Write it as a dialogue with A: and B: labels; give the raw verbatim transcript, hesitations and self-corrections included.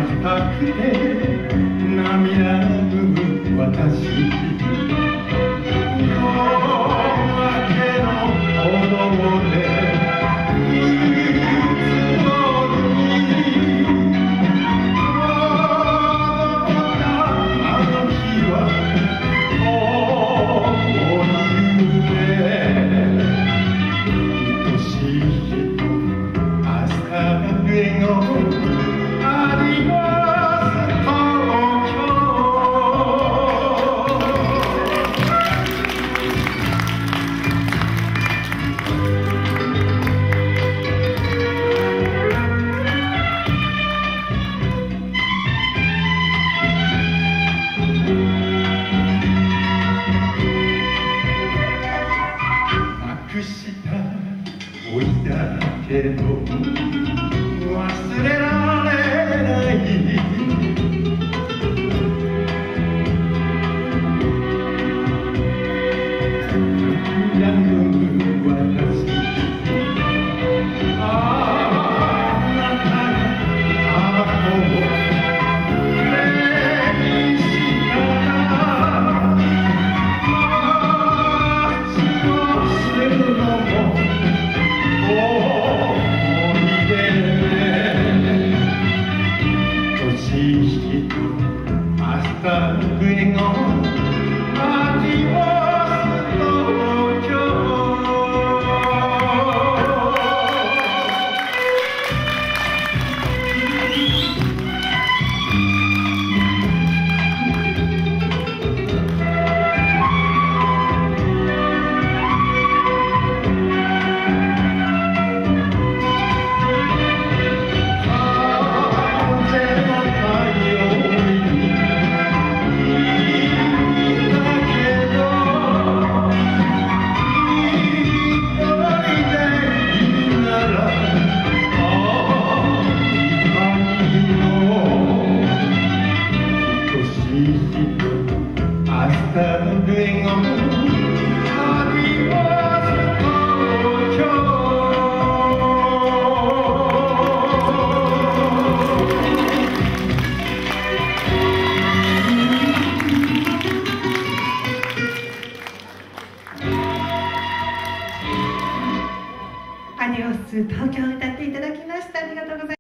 A: たくて涙ぐむ私、夜明けの歩道で老いだけど忘れられない涙ぐむ私、あなたがタバコを手にしたら街を捨てるのもNothing on Nothing on
B: アディオス東京を歌っていただきました。ありがとうございます。